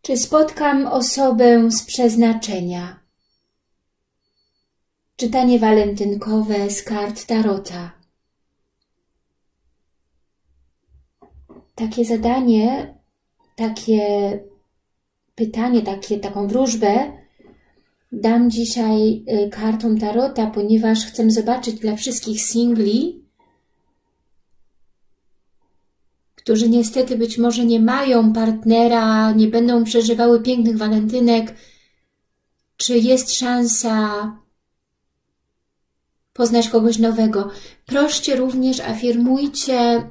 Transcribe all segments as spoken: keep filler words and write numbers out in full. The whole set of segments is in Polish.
Czy spotkam osobę z przeznaczenia? Czytanie walentynkowe z kart Tarota. Takie zadanie, takie pytanie, takie, taką wróżbę dam dzisiaj kartom Tarota, ponieważ chcę zobaczyć dla wszystkich singli, którzy niestety być może nie mają partnera, nie będą przeżywały pięknych walentynek, czy jest szansa poznać kogoś nowego. Proście również, afirmujcie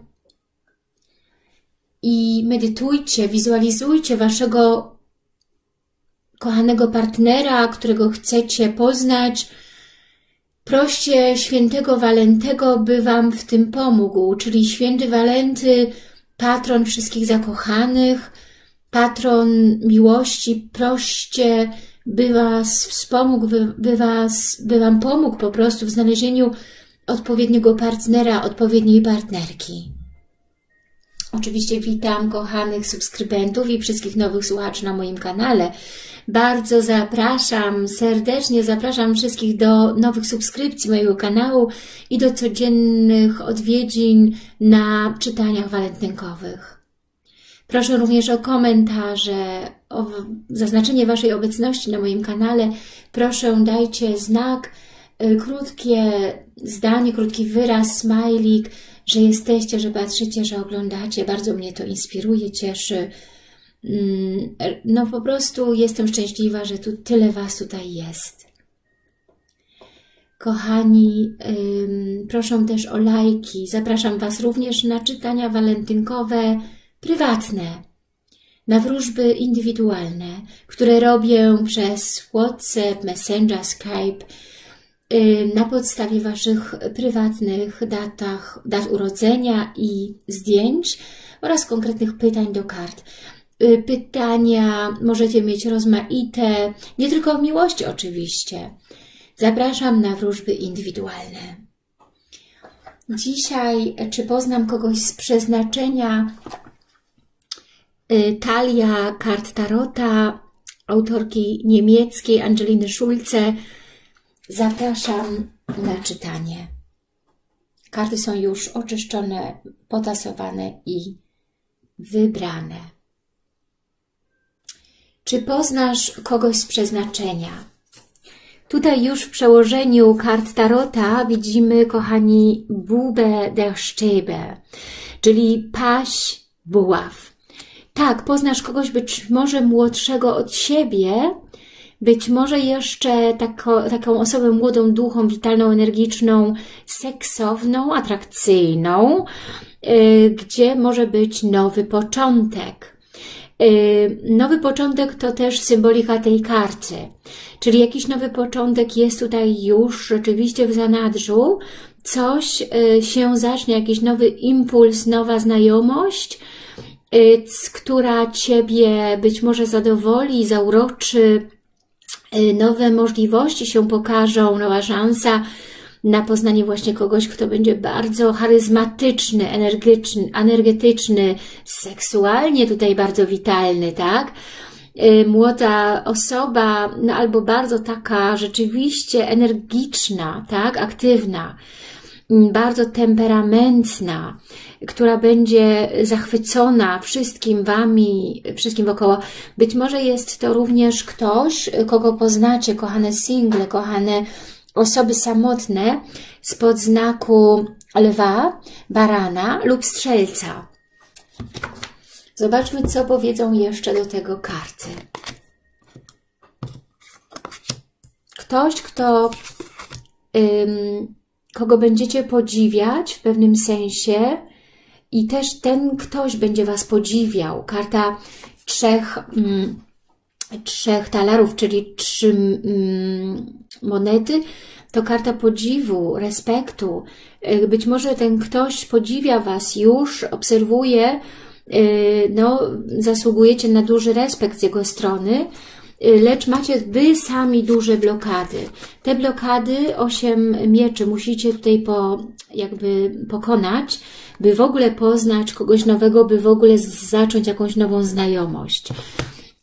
i medytujcie, wizualizujcie waszego kochanego partnera, którego chcecie poznać. Proście świętego Walentego, by wam w tym pomógł, czyli święty Walenty, patron wszystkich zakochanych, patron miłości. Proście, by was wspomógł, by, by, was, by wam pomógł po prostu w znalezieniu odpowiedniego partnera, odpowiedniej partnerki. Oczywiście witam kochanych subskrybentów i wszystkich nowych słuchaczy na moim kanale. Bardzo zapraszam, serdecznie zapraszam wszystkich do nowych subskrypcji mojego kanału i do codziennych odwiedzin na czytaniach walentynkowych. Proszę również o komentarze, o zaznaczenie waszej obecności na moim kanale. Proszę dajcie znak, krótkie zdanie, krótki wyraz, smajlik, że jesteście, że patrzycie, że oglądacie. Bardzo mnie to inspiruje, cieszy. No po prostu jestem szczęśliwa, że tu tyle was tutaj jest. Kochani, ym, proszę też o lajki. Zapraszam was również na czytania walentynkowe prywatne, na wróżby indywidualne, które robię przez WhatsApp, Messenger, Skype, yy, na podstawie waszych prywatnych datach, dat urodzenia i zdjęć oraz konkretnych pytań do kart. Pytania możecie mieć rozmaite, nie tylko o miłości oczywiście. Zapraszam na wróżby indywidualne. Dzisiaj, czy poznam kogoś z przeznaczenia? Talia kart Tarota, autorki niemieckiej Angeliny Schulze. Zapraszam na czytanie. Karty są już oczyszczone, potasowane i wybrane. Czy poznasz kogoś z przeznaczenia? Tutaj już w przełożeniu kart Tarota widzimy, kochani, Bube der Stäbe, czyli paź buław. Tak, poznasz kogoś być może młodszego od siebie, być może jeszcze tako, taką osobę młodą duchą, witalną, energiczną, seksowną, atrakcyjną, yy, gdzie może być nowy początek. Nowy początek to też symbolika tej karty, czyli jakiś nowy początek jest tutaj już rzeczywiście w zanadrzu, coś się zacznie, jakiś nowy impuls, nowa znajomość, która Ciebie być może zadowoli, zauroczy, nowe możliwości się pokażą, nowa szansa na poznanie właśnie kogoś, kto będzie bardzo charyzmatyczny, energiczny, energetyczny, seksualnie tutaj bardzo witalny, tak? Młoda osoba, no albo bardzo taka rzeczywiście energiczna, tak? Aktywna, bardzo temperamentna, która będzie zachwycona wszystkim wami, wszystkim wokoło. Być może jest to również ktoś, kogo poznacie, kochane single, kochane osoby samotne spod znaku lwa, barana lub strzelca. Zobaczmy, co powiedzą jeszcze do tego karty. Ktoś, kto, ym, kogo będziecie podziwiać w pewnym sensie i też ten ktoś będzie was podziwiał. Karta trzech, ym, trzech talarów, czyli trzy ym, monety, to karta podziwu, respektu. Być może ten ktoś podziwia was już, obserwuje, no, zasługujecie na duży respekt z jego strony, lecz macie wy sami duże blokady. Te blokady, osiem mieczy, musicie tutaj po, jakby pokonać, by w ogóle poznać kogoś nowego, by w ogóle zacząć jakąś nową znajomość.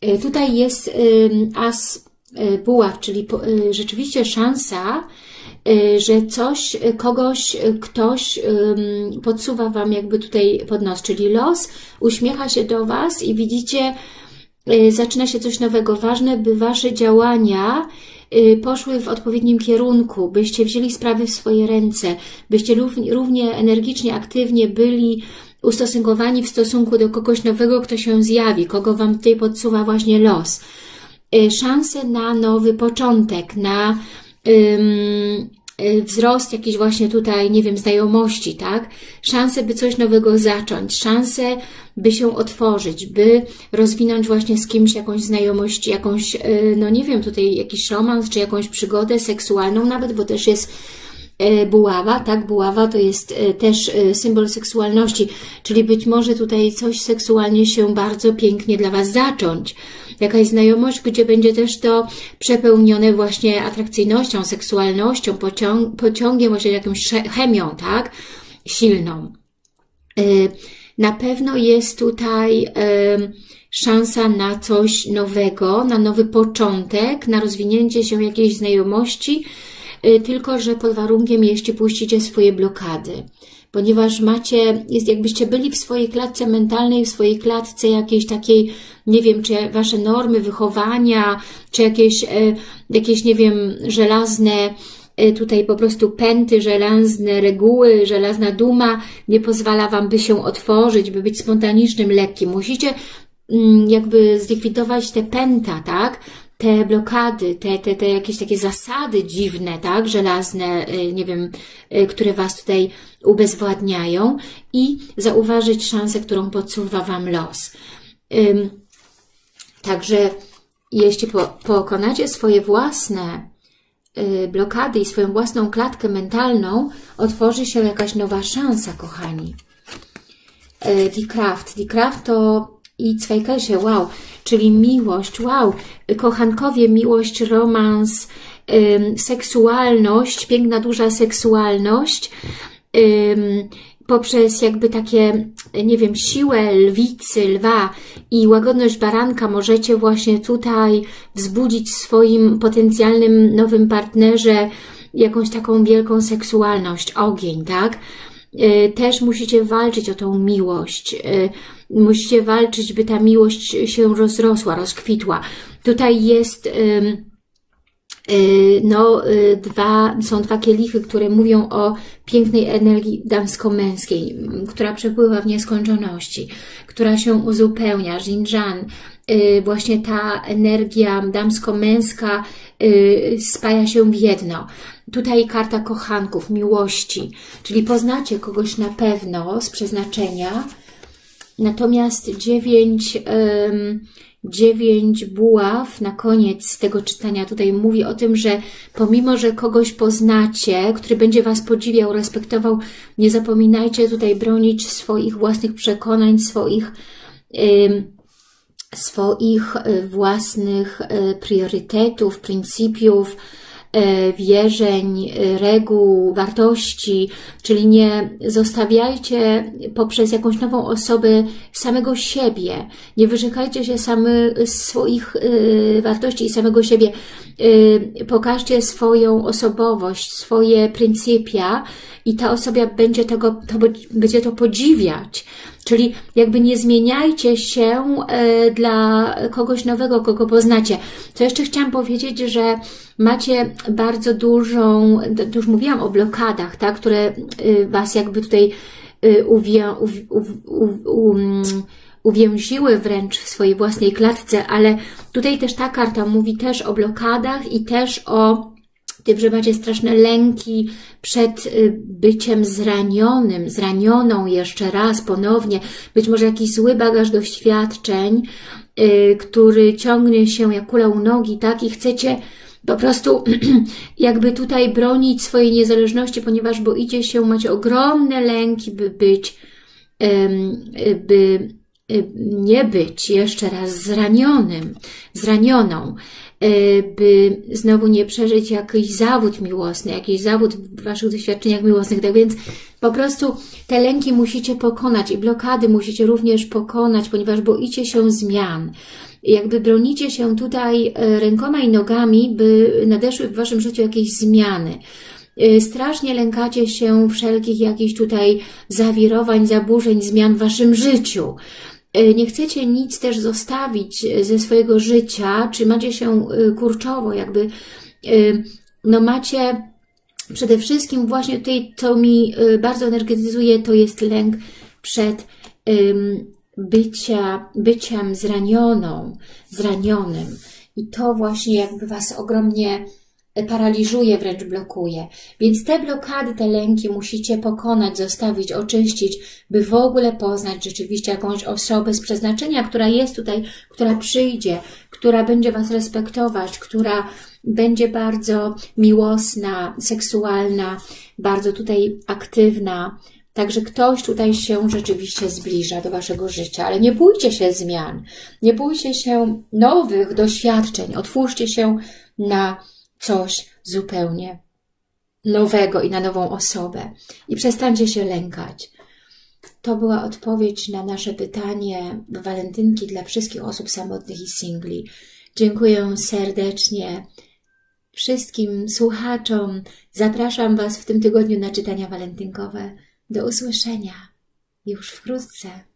Tutaj jest as buław, czyli rzeczywiście szansa, że coś, kogoś, ktoś podsuwa Wam jakby tutaj pod nos, czyli los uśmiecha się do Was i widzicie, zaczyna się coś nowego. Ważne, by Wasze działania poszły w odpowiednim kierunku, byście wzięli sprawy w swoje ręce, byście równie, równie energicznie, aktywnie byli ustosunkowani w stosunku do kogoś nowego, kto się zjawi, kogo Wam tutaj podsuwa właśnie los. Szanse na nowy początek, na ym, wzrost jakiś właśnie tutaj, nie wiem, znajomości, tak? Szanse, by coś nowego zacząć, szanse, by się otworzyć, by rozwinąć właśnie z kimś jakąś znajomość, jakąś, no nie wiem, tutaj jakiś romans, czy jakąś przygodę seksualną nawet, bo też jest buława, tak? Buława to jest też symbol seksualności, czyli być może tutaj coś seksualnie się bardzo pięknie dla Was zacząć. Jakaś znajomość, gdzie będzie też to przepełnione właśnie atrakcyjnością, seksualnością, pociąg, pociągiem, właśnie jakąś chemią, tak? Silną. Na pewno jest tutaj szansa na coś nowego, na nowy początek, na rozwinięcie się jakiejś znajomości, tylko że pod warunkiem, jeśli puścicie swoje blokady. Ponieważ macie, jest jakbyście byli w swojej klatce mentalnej, w swojej klatce jakiejś takiej, nie wiem, czy Wasze normy wychowania, czy jakieś, jakieś nie wiem, żelazne tutaj po prostu pęty, żelazne reguły, żelazna duma nie pozwala Wam, by się otworzyć, by być spontanicznym, lekkim. Musicie jakby zlikwidować te pęta, tak? Te blokady, te, te, te jakieś takie zasady dziwne, tak, żelazne, nie wiem, które Was tutaj ubezwładniają i zauważyć szansę, którą podsuwa Wam los. Także jeśli po, pokonacie swoje własne blokady i swoją własną klatkę mentalną, otworzy się jakaś nowa szansa, kochani. Die Kraft. Die Kraft to i Zweikelsie, wow, czyli miłość, wow, kochankowie, miłość, romans, ym, seksualność, piękna, duża seksualność, ym, poprzez jakby takie, nie wiem, siłę lwicy, lwa i łagodność baranka możecie właśnie tutaj wzbudzić w swoim potencjalnym nowym partnerze jakąś taką wielką seksualność, ogień, tak? Yy, też musicie walczyć o tą miłość, yy, musicie walczyć, by ta miłość się rozrosła, rozkwitła. Tutaj jest, yy, yy, no, yy, dwa, są dwa kielichy, które mówią o pięknej energii damsko-męskiej, yy, która przepływa w nieskończoności, która się uzupełnia, Jinjan. Yy, właśnie ta energia damsko-męska yy, spaja się w jedno. Tutaj karta kochanków, miłości, czyli poznacie kogoś na pewno z przeznaczenia. Natomiast dziewięć, um, dziewięć buław na koniec tego czytania tutaj mówi o tym, że pomimo, że kogoś poznacie, który będzie Was podziwiał, respektował, nie zapominajcie tutaj bronić swoich własnych przekonań, swoich, um, swoich własnych priorytetów, pryncypiów, wierzeń, reguł, wartości, czyli nie zostawiajcie poprzez jakąś nową osobę samego siebie, nie wyrzekajcie się samy swoich y, wartości i samego siebie, y, pokażcie swoją osobowość, swoje pryncypia i ta osoba będzie, tego, to, będzie to podziwiać. Czyli jakby nie zmieniajcie się y, dla kogoś nowego, kogo poznacie. Co jeszcze chciałam powiedzieć, że macie bardzo dużą, to już mówiłam o blokadach, tak, które y, Was jakby tutaj y, uwię, u, u, u, u, uwięziły wręcz w swojej własnej klatce, ale tutaj też ta karta mówi też o blokadach i też o tym, że macie straszne lęki przed byciem zranionym, zranioną jeszcze raz, ponownie, być może jakiś zły bagaż doświadczeń, yy, który ciągnie się jak kula u nogi, tak, i chcecie po prostu jakby tutaj bronić swojej niezależności, ponieważ boicie się, macie ogromne lęki, by być, yy, by nie być jeszcze raz zranionym, zranioną. by znowu nie przeżyć jakiś zawód miłosny, jakiś zawód w Waszych doświadczeniach miłosnych. Tak więc po prostu te lęki musicie pokonać i blokady musicie również pokonać, ponieważ boicie się zmian. Jakby bronicie się tutaj rękoma i nogami, by nadeszły w Waszym życiu jakieś zmiany. Strasznie lękacie się wszelkich jakichś tutaj zawirowań, zaburzeń, zmian w Waszym życiu. Nie chcecie nic też zostawić ze swojego życia, czy macie się kurczowo, jakby no macie przede wszystkim właśnie tutaj, co mi bardzo energetyzuje, to jest lęk przed bycia, byciem zranioną, zranionym. I to właśnie jakby Was ogromnie paraliżuje, wręcz blokuje. Więc te blokady, te lęki musicie pokonać, zostawić, oczyścić, by w ogóle poznać rzeczywiście jakąś osobę z przeznaczenia, która jest tutaj, która przyjdzie, która będzie Was respektować, która będzie bardzo miłosna, seksualna, bardzo tutaj aktywna. Także ktoś tutaj się rzeczywiście zbliża do Waszego życia, ale nie bójcie się zmian, nie bójcie się nowych doświadczeń, otwórzcie się na coś zupełnie nowego i na nową osobę. I przestańcie się lękać. To była odpowiedź na nasze pytanie do walentynki dla wszystkich osób samotnych i singli. Dziękuję serdecznie wszystkim słuchaczom. Zapraszam Was w tym tygodniu na czytania walentynkowe. Do usłyszenia już wkrótce.